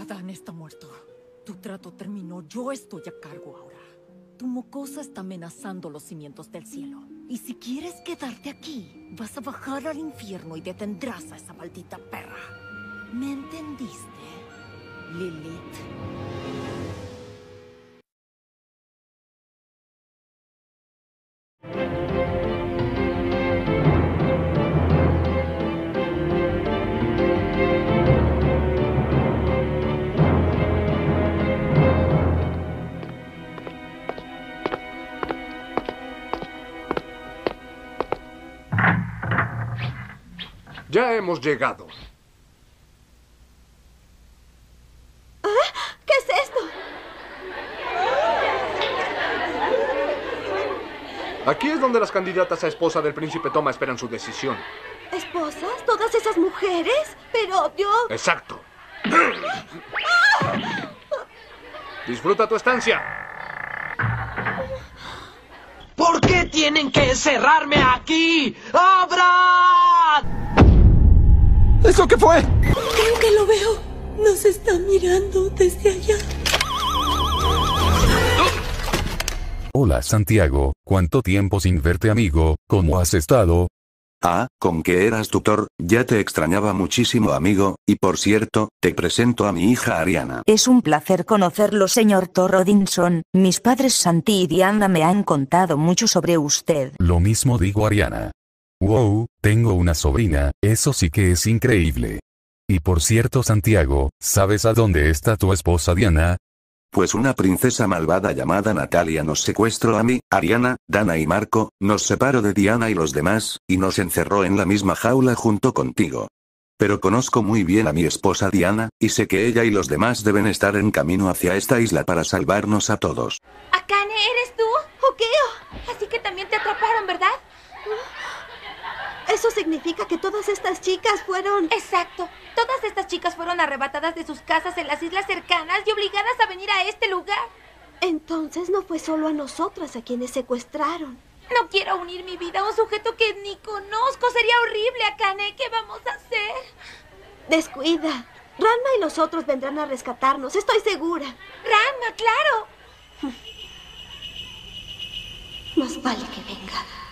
Adán está muerto. Tu trato terminó. Yo estoy a cargo ahora. Tu mocosa está amenazando los cimientos del cielo. Y si quieres quedarte aquí, vas a bajar al infierno y detendrás a esa maldita perra. ¿Me entendiste, Lilith? Ya hemos llegado. ¿Qué es esto? Aquí es donde las candidatas a esposa del príncipe Toma esperan su decisión. ¿Esposas? ¿Todas esas mujeres? Pero yo... Exacto. Disfruta tu estancia. ¿Por qué tienen que encerrarme aquí? ¡Abran! ¿Eso qué fue? Creo que lo veo. Nos está mirando desde allá. Hola Santiago, ¿cuánto tiempo sin verte amigo? ¿Cómo has estado? Ah, con que eras tutor, ya te extrañaba muchísimo amigo, y por cierto, te presento a mi hija Ariana. Es un placer conocerlo señor Thor Odinson, mis padres Santi y Diana me han contado mucho sobre usted. Lo mismo digo Ariana. Wow, tengo una sobrina, eso sí que es increíble. Y por cierto Santiago, ¿sabes a dónde está tu esposa Diana? Pues una princesa malvada llamada Natalia nos secuestró a mí, Ariana, Dana y Marco, nos separó de Diana y los demás, y nos encerró en la misma jaula junto contigo. Pero conozco muy bien a mi esposa Diana, y sé que ella y los demás deben estar en camino hacia esta isla para salvarnos a todos. Akane, ¿eres tú? Okeo. Así que también te atraparon, ¿verdad? Eso significa que todas estas chicas fueron... Exacto. Todas estas chicas fueron arrebatadas de sus casas en las islas cercanas y obligadas a venir a este lugar. Entonces no fue solo a nosotras a quienes secuestraron. No quiero unir mi vida a un sujeto que ni conozco. Sería horrible, Akane. ¿Qué vamos a hacer? Descuida. Ranma y los otros vendrán a rescatarnos, estoy segura. Ranma, claro. Más vale que venga.